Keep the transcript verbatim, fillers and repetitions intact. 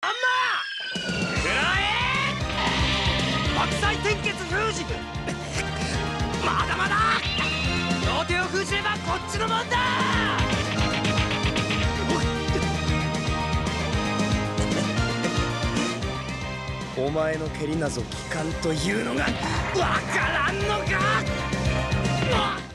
アンマー食らえ白菜天血封じまだまだ両手を封じればこっちのもんだ。お前の蹴りなぞ効かんというのがわからんのか。